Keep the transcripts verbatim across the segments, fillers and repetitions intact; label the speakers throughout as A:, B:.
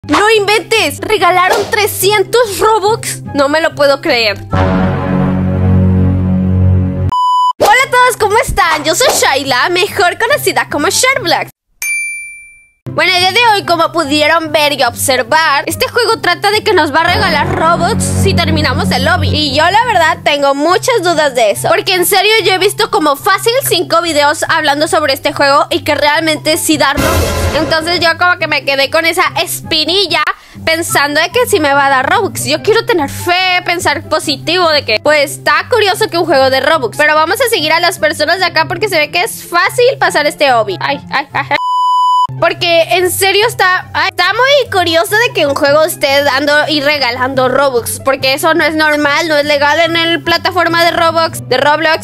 A: ¡No inventes! ¿Regalaron trescientos Robux? No me lo puedo creer. Hola a todos, ¿cómo están? Yo soy Shayla, mejor conocida como Sharblox. Bueno, el día de hoy, como pudieron ver y observar, este juego trata de que nos va a regalar Robux si terminamos el lobby. Y yo la verdad tengo muchas dudas de eso, porque en serio yo he visto como fácil cinco videos hablando sobre este juego y que realmente sí da Robux. Entonces yo como que me quedé con esa espinilla pensando de que sí me va a dar Robux. Yo quiero tener fe, pensar positivo de que pues está curioso que un juego de Robux. Pero vamos a seguir a las personas de acá porque se ve que es fácil pasar este hobby. Ay, ay, ay, ay. Porque en serio está, está muy curioso de que un juego esté dando y regalando Robux. Porque eso no es normal, no es legal en el plataforma de Roblox, de Roblox.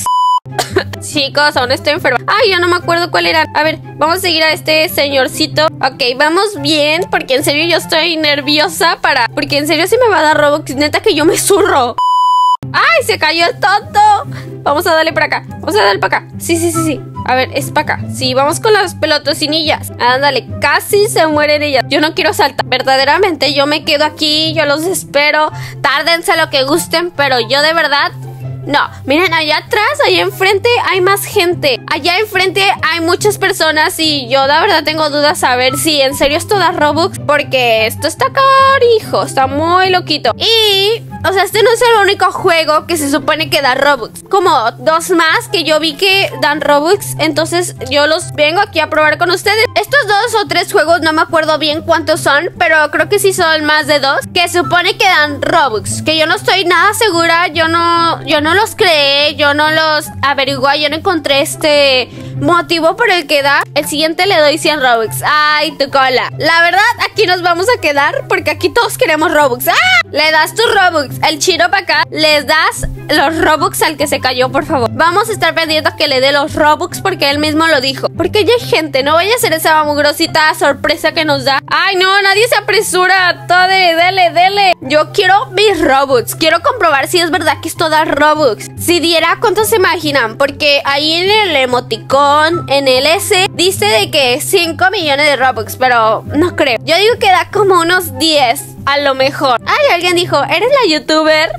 A: Chicos, aún estoy enferma. Ay, yo no me acuerdo cuál era. A ver, vamos a seguir a este señorcito. Ok, vamos bien, porque en serio yo estoy nerviosa para... Porque en serio sí me va a dar Robux, neta que yo me zurro. ¡Ay, se cayó el tonto! Vamos a darle para acá, vamos a darle para acá. Sí, sí, sí, sí. A ver, es para acá. Sí, vamos con las pelotocinillas. Ándale, casi se mueren ellas. Yo no quiero saltar. Verdaderamente, yo me quedo aquí, yo los espero. Tárdense lo que gusten, pero yo de verdad... No, miren, allá atrás, allá enfrente hay más gente. Allá enfrente hay muchas personas y yo la verdad tengo dudas a ver si en serio esto da Robux. Porque esto está carijo, está muy loquito. Y, o sea, este no es el único juego que se supone que da Robux. Como dos más que yo vi que dan Robux. Entonces yo los vengo aquí a probar con ustedes. Estos dos o tres juegos, no me acuerdo bien cuántos son, pero creo que sí son más de dos, que supone que dan Robux. Que yo no estoy nada segura, yo no, yo no los creé, yo no los averigué, yo no encontré este motivo por el que da. El siguiente le doy cien Robux. Ay, tu cola. La verdad, aquí nos vamos a quedar porque aquí todos queremos Robux. ¡Ah! Le das tus Robux. El chino para acá, les das los Robux al que se cayó, por favor. Vamos a estar pendientes que le dé los Robux porque él mismo lo dijo. Porque ya hay gente, no vaya a ser esa mugrosita sorpresa que nos da. Ay, no, nadie se apresura. Todo, dele, dele. Yo quiero mis Robux. Quiero comprobar si es verdad que esto da Robux. Si diera, ¿cuántos se imaginan? Porque ahí en el emoticón, en el S, dice de que cinco millones de Robux, pero no creo. Yo digo que da como unos diez, a lo mejor. Ay, alguien dijo, ¿eres la youtuber?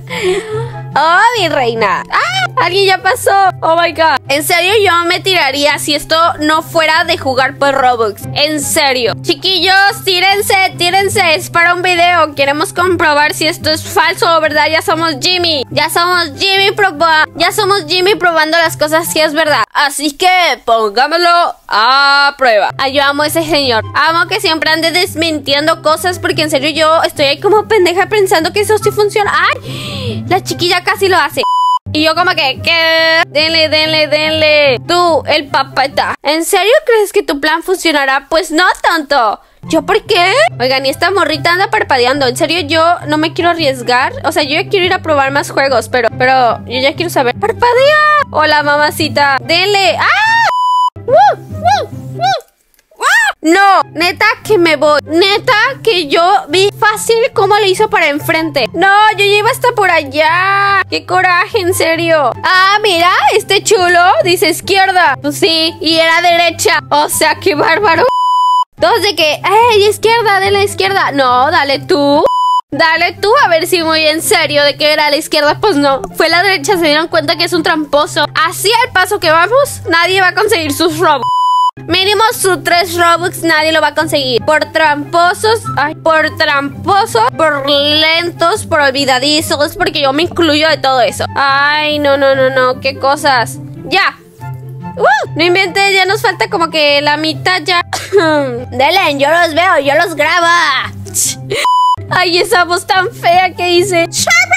A: Oh, mi reina. Ah, alguien ya pasó. Oh my god. En serio, yo me tiraría si esto no fuera de jugar por Robux. En serio. Chiquillos, tírense, tírense. Es para un video. Queremos comprobar si esto es falso o verdad. Ya somos Jimmy. Ya somos Jimmy proba Ya somos Jimmy probando las cosas si es verdad. Así que pongámoslo a prueba. Ay, yo amo a ese señor. Amo que siempre ande desmintiendo cosas porque en serio yo estoy ahí como pendeja pensando que eso sí funciona. Ay, la chiquilla casi lo hace. Y yo como que, ¿qué? Denle, denle, denle. Tú, el papata. ¿En serio crees que tu plan funcionará? Pues no tanto. ¿Yo por qué? Oigan, y esta morrita anda parpadeando. En serio, yo no me quiero arriesgar. O sea, yo ya quiero ir a probar más juegos, pero, pero yo ya quiero saber. ¡Parpadea! Hola, mamacita. Denle. ¡Ah! ¡Uh! ¡Uh! ¡Uh! No, neta que me voy. Neta que yo vi fácil cómo le hizo para enfrente. No, yo ya iba hasta por allá. Qué coraje, en serio. Ah, mira, este chulo dice izquierda. Pues sí, y era derecha. O sea, qué bárbaro. Todos de que, ¡ey, izquierda, de la izquierda! No, dale tú. Dale tú, a ver si muy en serio de que era la izquierda. Pues no, fue la derecha, se dieron cuenta que es un tramposo. Así al paso que vamos, nadie va a conseguir sus Robux. Mínimo sus tres Robux nadie lo va a conseguir. Por tramposos, ay, por tramposos, por lentos, por olvidadizos, porque yo me incluyo de todo eso. Ay, no, no, no, no, qué cosas. Ya. Uh, no inventé, ya nos falta como que la mitad ya. Delen, yo los veo, yo los grabo. Ay, esa voz tan fea que hice.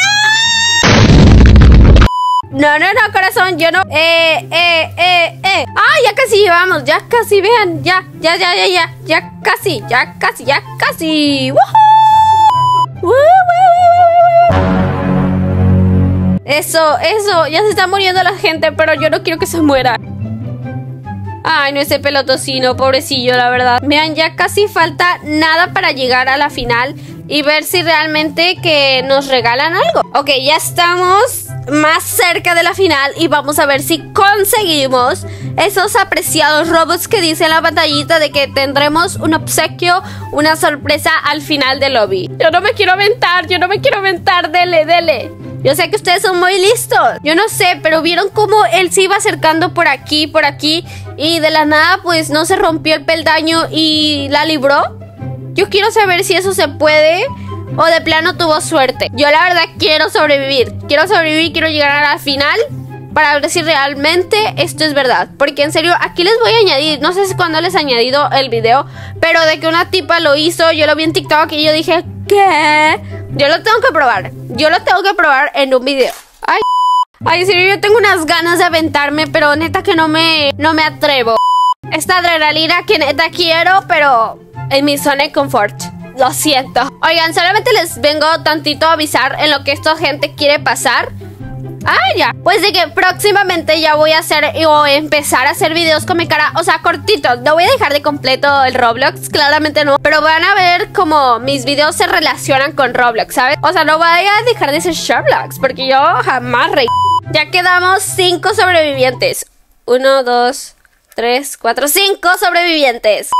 A: No, no, no, corazón, yo no. Eh, eh, eh, eh. Ah, ya casi llevamos, ya casi, vean. Ya, ya, ya, ya, ya. Ya casi, ya casi, ya casi. ¡Woohoo! ¡Woo, woo, woo! Eso, eso. Ya se está muriendo la gente, pero yo no quiero que se muera. Ay, no, ese pelotocino, pobrecillo, la verdad. Vean, ya casi falta nada para llegar a la final y ver si realmente que nos regalan algo. Ok, ya estamos más cerca de la final y vamos a ver si conseguimos esos apreciados Robux que dice en la pantallita de que tendremos un obsequio, una sorpresa al final del lobby. Yo no me quiero aventar, yo no me quiero aventar, dele, dele. Yo sé que ustedes son muy listos. Yo no sé, pero vieron cómo él se iba acercando por aquí, por aquí y de la nada pues no se rompió el peldaño y la libró. Yo quiero saber si eso se puede o de plano tuvo suerte. Yo la verdad quiero sobrevivir. Quiero sobrevivir, quiero llegar a la final para ver si realmente esto es verdad. Porque en serio, aquí les voy a añadir, no sé si cuándo les he añadido el video, pero de que una tipa lo hizo, yo lo vi en TikTok y yo dije, ¿qué? Yo lo tengo que probar. Yo lo tengo que probar en un video. Ay, ay, en serio, yo tengo unas ganas de aventarme, pero neta que no me, no me atrevo. Esta adrenalina que neta quiero, pero en mi zona de confort. Lo siento. Oigan, solamente les vengo tantito a avisar en lo que esta gente quiere pasar. Ah, ya. Pues de que próximamente ya voy a hacer o empezar a hacer videos con mi cara, o sea, cortitos. No voy a dejar de completo el Roblox, claramente no. Pero van a ver como mis videos se relacionan con Roblox, ¿sabes? O sea, no voy a dejar de ser Roblox, porque yo jamás reí. Ya quedamos cinco sobrevivientes. Uno, dos, tres, cuatro, cinco sobrevivientes.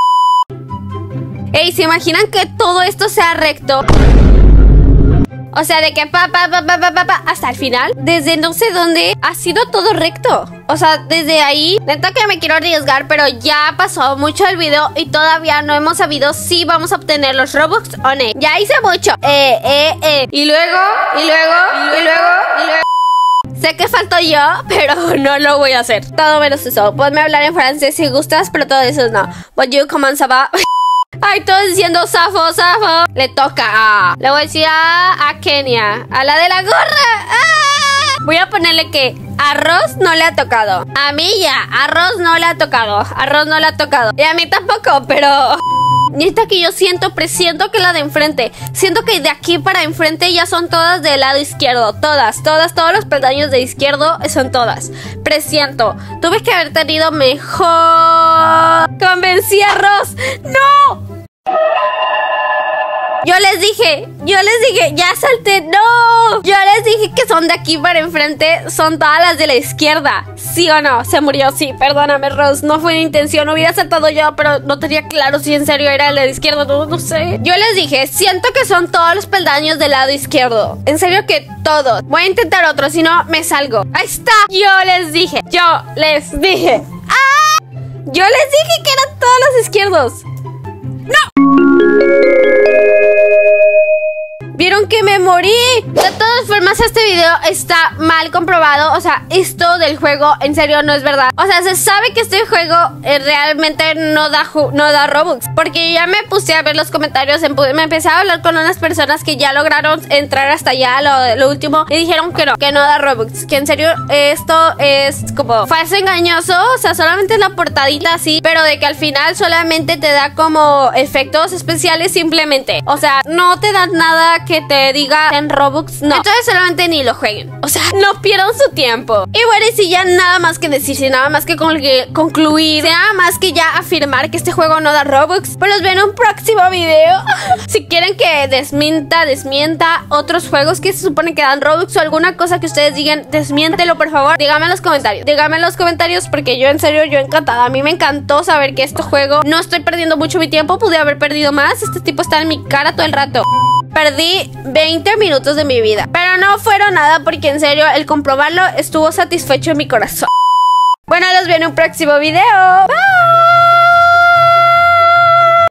A: Ey, ¿se imaginan que todo esto sea recto? O sea, de que pa, pa, pa, pa, pa, pa, pa, hasta el final, desde no sé dónde, ha sido todo recto. O sea, desde ahí, neta que me quiero arriesgar, pero ya pasó mucho el video y todavía no hemos sabido si vamos a obtener los Robux o no. Ya hice mucho. Eh, eh, eh. Y luego, y luego, y luego, y luego. Sé que falto yo, pero no lo voy a hacer. Todo menos eso. Ponme a hablar en francés si gustas, pero todo eso no. Bonjour, comment ça va? Ay, todos diciendo Safo, Safo. Le toca a... Le voy a decir a, a Kenia. A la de la gorra. ¡Ah! Voy a ponerle que arroz no le ha tocado. A mí ya, arroz no le ha tocado. Arroz no le ha tocado. Y a mí tampoco, pero... Neta que yo siento, presiento que la de enfrente. Siento que de aquí para enfrente ya son todas del lado izquierdo. Todas, todas, todos los peldaños de izquierdo son todas. Presiento. Tuve que haber tenido mejor... Convencí a Ross. ¡No! Yo les dije, yo les dije, ya salté, no. Yo les dije que son de aquí para enfrente, son todas las de la izquierda. ¿Sí o no? Se murió, sí, perdóname, Ross, no fue mi intención, hubiera saltado yo, pero no tenía claro si en serio era el de la izquierda, no, no sé. Yo les dije, siento que son todos los peldaños del lado izquierdo. En serio que todos. Voy a intentar otro, si no, me salgo. Ahí está, yo les dije, yo les dije. ¡Ah! Yo les dije que eran todos los izquierdos. ¡No! ¿Vieron que me morí? De todas formas, este video está mal comprobado. O sea, esto del juego en serio no es verdad. O sea, se sabe que este juego eh, realmente no da, no da Robux. Porque ya me puse a ver los comentarios, me empecé a hablar con unas personas que ya lograron entrar hasta allá, lo, lo último, y dijeron que no, que no da Robux. Que en serio esto es como falso engañoso. O sea, solamente es la portadita así, pero de que al final solamente te da como efectos especiales simplemente. O sea, no te dan nada que te diga en Robux, no. Entonces solamente ni lo jueguen. O sea, no pierdan su tiempo. Y bueno, y si ya nada más que decir, si nada más que concluir, nada más que ya afirmar que este juego no da Robux, pues los veo en un próximo video. Si quieren que desmienta, desmienta otros juegos que se supone que dan Robux o alguna cosa que ustedes digan, desmiéntelo por favor. Díganme en los comentarios. Díganme en los comentarios porque yo en serio, yo encantada. A mí me encantó saber que este juego no estoy perdiendo mucho mi tiempo. Pude haber perdido más. Este tipo está en mi cara todo el rato. Perdí veinte minutos de mi vida, pero no fueron nada porque en serio el comprobarlo estuvo satisfecho en mi corazón. Bueno, los veo en un próximo video. Bye.